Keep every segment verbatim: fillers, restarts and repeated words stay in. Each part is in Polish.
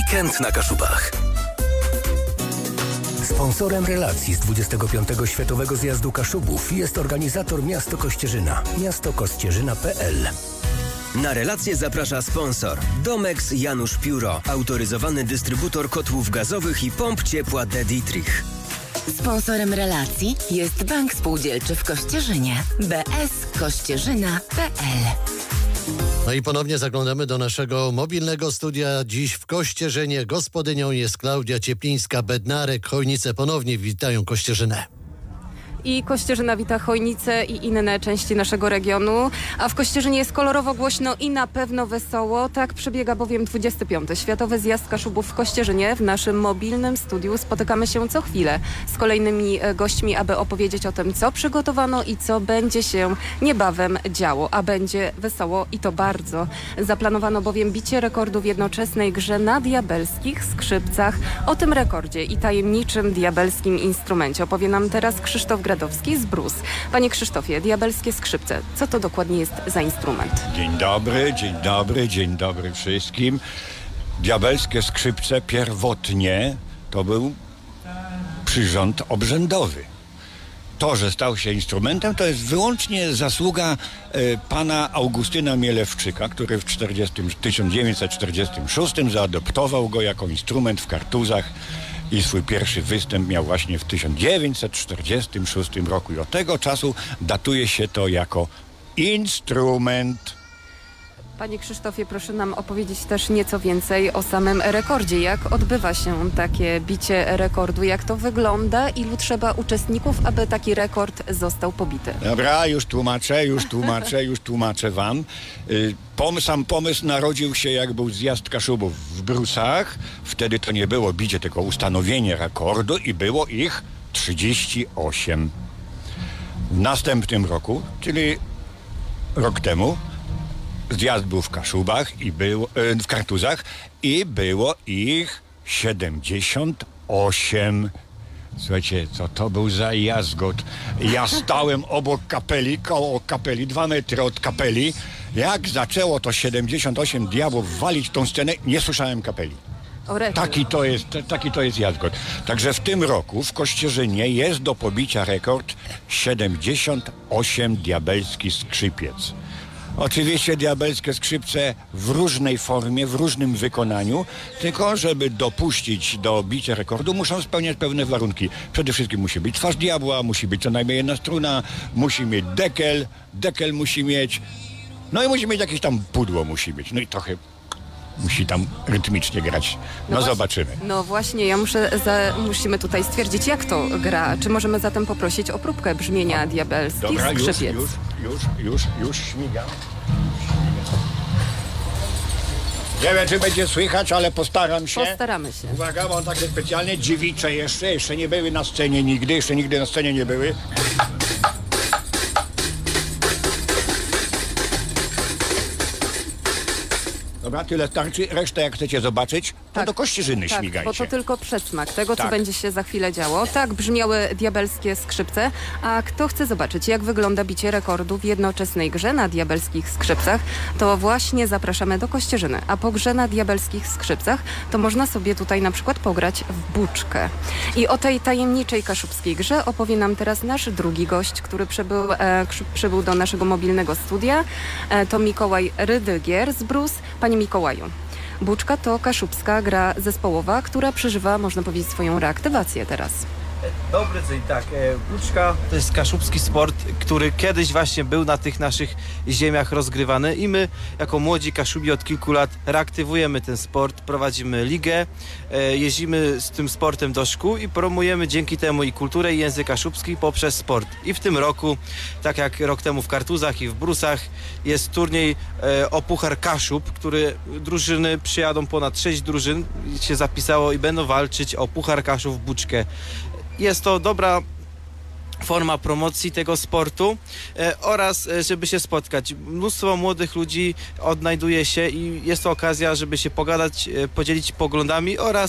Weekend na Kaszubach. Sponsorem relacji z dwudziestego piątego Światowego Zjazdu Kaszubów jest organizator Miasto Kościerzyna. miasto kościerzyna kropka p l. Na relację zaprasza sponsor Domex Janusz Pióro, autoryzowany dystrybutor kotłów gazowych i pomp ciepła D. Dietrich. Sponsorem relacji jest Bank Spółdzielczy w Kościerzynie. b s kościerzyna kropka p l. No i ponownie zaglądamy do naszego mobilnego studia. Dziś w Kościerzynie gospodynią jest Klaudia Cieplińska-Bednarek. Chojnice ponownie witają Kościerzynę. I Kościerzyna wita Chojnice i inne części naszego regionu. A w Kościerzynie jest kolorowo, głośno i na pewno wesoło. Tak przebiega bowiem dwudziesty piąty Światowy Zjazd Kaszubów w Kościerzynie. W naszym mobilnym studiu spotykamy się co chwilę z kolejnymi gośćmi, aby opowiedzieć o tym, co przygotowano i co będzie się niebawem działo. A będzie wesoło i to bardzo. Zaplanowano bowiem bicie rekordu w jednoczesnej grze na diabelskich skrzypcach. O tym rekordzie i tajemniczym diabelskim instrumencie opowie nam teraz Krzysztof Gradowski z Brus. Panie Krzysztofie, diabelskie skrzypce, co to dokładnie jest za instrument? Dzień dobry, dzień dobry, dzień dobry wszystkim. Diabelskie skrzypce pierwotnie to był przyrząd obrzędowy. To, że stał się instrumentem, to jest wyłącznie zasługa e, pana Augustyna Mielewczyka, który w tysiąc dziewięćset czterdziestym szóstym zaadoptował go jako instrument w Kartuzach i swój pierwszy występ miał właśnie w tysiąc dziewięćset czterdziestym szóstym roku. I od tego czasu datuje się to jako instrument. Panie Krzysztofie, proszę nam opowiedzieć też nieco więcej o samym rekordzie. Jak odbywa się takie bicie rekordu? Jak to wygląda? Ilu trzeba uczestników, aby taki rekord został pobity? Dobra, już tłumaczę, już tłumaczę, już tłumaczę wam. Pom, sam pomysł narodził się, jak był zjazd Kaszubów w Brusach. Wtedy to nie było bicie, tylko ustanowienie rekordu i było ich trzydzieści osiem. W następnym roku, czyli rok temu, zjazd był w Kaszubach i był e, w Kartuzach i było ich siedemdziesiąt osiem. Słuchajcie, co to był za jazgot. Ja stałem obok kapeli, koło kapeli, dwa metry od kapeli. Jak zaczęło to siedemdziesiąt osiem diabłów walić tą scenę, nie słyszałem kapeli. Taki to jest, taki to jest jazgot. Także w tym roku w Kościerzynie jest do pobicia rekord siedemdziesiąt osiem diabelskich skrzypiec. Oczywiście diabelskie skrzypce w różnej formie, w różnym wykonaniu, tylko żeby dopuścić do bicia rekordu, muszą spełniać pewne warunki. Przede wszystkim musi być twarz diabła, musi być co najmniej jedna struna, musi mieć dekel, dekel musi mieć, no i musi mieć jakieś tam pudło musi być, no i trochę musi tam rytmicznie grać. No, no właśnie, zobaczymy. No właśnie, ja muszę, za, musimy tutaj stwierdzić, jak to gra. Czy możemy zatem poprosić o próbkę brzmienia no, diabelskich dobra, skrzypiec? Już, już, już, już, już śmigam. Nie wiem, czy będzie słychać, ale postaram się. Postaramy się. Uwaga, mam takie specjalnie dziewicze jeszcze, jeszcze nie były na scenie nigdy, jeszcze nigdy na scenie nie były. Dobra, tyle starczy. Resztę, jak chcecie zobaczyć, to tak, do Kościerzyny tak, śmigajcie. Bo to tylko przedsmak tego, co tak. będzie się za chwilę działo. Tak brzmiały diabelskie skrzypce. A kto chce zobaczyć, jak wygląda bicie rekordu w jednoczesnej grze na diabelskich skrzypcach, to właśnie zapraszamy do Kościerzyny. A po grze na diabelskich skrzypcach to można sobie tutaj na przykład pograć w buczkę. I o tej tajemniczej kaszubskiej grze opowie nam teraz nasz drugi gość, który przybył, e, przybył do naszego mobilnego studia. E, to Mikołaj Rydygier z Brus. Panie Mikołaju, buczka to kaszubska gra zespołowa, która przeżywa, można powiedzieć, swoją reaktywację teraz. Dobry dzień, tak. Buczka to jest kaszubski sport, który kiedyś właśnie był na tych naszych ziemiach rozgrywany i my jako młodzi Kaszubi od kilku lat reaktywujemy ten sport, prowadzimy ligę, jeździmy z tym sportem do szkół i promujemy dzięki temu i kulturę i język kaszubski poprzez sport. I w tym roku, tak jak rok temu w Kartuzach i w Brusach, jest turniej o Puchar Kaszub, który drużyny przyjadą, ponad sześć drużyn się zapisało i będą walczyć o Puchar Kaszub w buczkę. Jest to dobra forma promocji tego sportu e, oraz e, żeby się spotkać. Mnóstwo młodych ludzi odnajduje się i jest to okazja, żeby się pogadać, e, podzielić poglądami oraz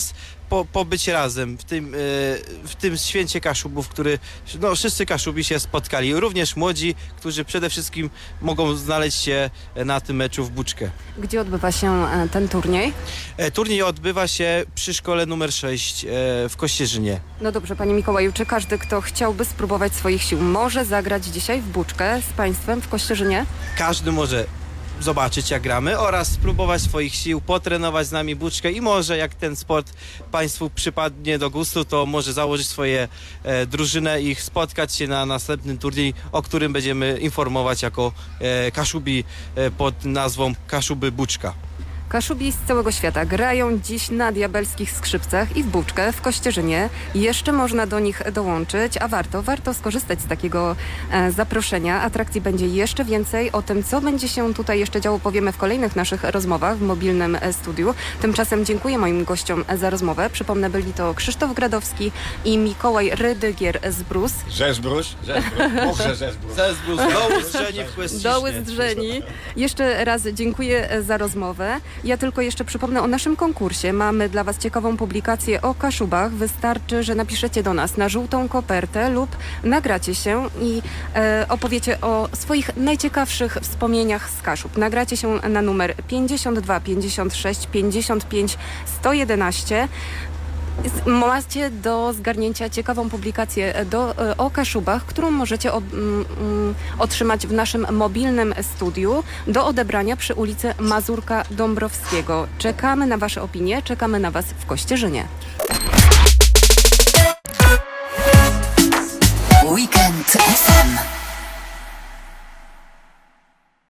po, pobyć razem w tym, w tym święcie Kaszubów, który no, wszyscy Kaszubi się spotkali. Również młodzi, którzy przede wszystkim mogą znaleźć się na tym meczu w Buczkę. Gdzie odbywa się ten turniej? Turniej odbywa się przy szkole numer sześć w Kościerzynie. No dobrze, panie Mikołaju, czy każdy, kto chciałby spróbować swoich sił, może zagrać dzisiaj w Buczkę z państwem w Kościerzynie? Każdy może zobaczyć, jak gramy oraz spróbować swoich sił, potrenować z nami Buczkę i może jak ten sport państwu przypadnie do gustu, to może założyć swoje e, drużynę i spotkać się na następnym turnieju, o którym będziemy informować jako e, Kaszubi e, pod nazwą Kaszuby Buczka. Kaszubi z całego świata grają dziś na diabelskich skrzypcach i w Buczkę w Kościerzynie. Jeszcze można do nich dołączyć, a warto, warto skorzystać z takiego e, zaproszenia. Atrakcji będzie jeszcze więcej. O tym, co będzie się tutaj jeszcze działo, powiemy w kolejnych naszych rozmowach w mobilnym studiu. Tymczasem dziękuję moim gościom za rozmowę. Przypomnę, byli to Krzysztof Gradowski i Mikołaj Rydygier z Brus. Ze Zbrus? Ze Zbrus. Może ze Zbrus. Ze Zbrus. Doły Zdrzeni w Kłęsciśnie. Doły Zdrzeni. Jeszcze raz dziękuję za rozmowę. Ja tylko jeszcze przypomnę o naszym konkursie. Mamy dla Was ciekawą publikację o Kaszubach. Wystarczy, że napiszecie do nas na żółtą kopertę lub nagracie się i e, opowiecie o swoich najciekawszych wspomnieniach z Kaszub. Nagracie się na numer pięćdziesiąt dwa pięćdziesiąt sześć pięćdziesiąt pięć sto jedenaście. Macie do zgarnięcia ciekawą publikację do, o Kaszubach, którą możecie o, mm, otrzymać w naszym mobilnym studiu do odebrania przy ulicy Mazurka Dąbrowskiego. Czekamy na Wasze opinie, czekamy na Was w Kościerzynie. Weekend.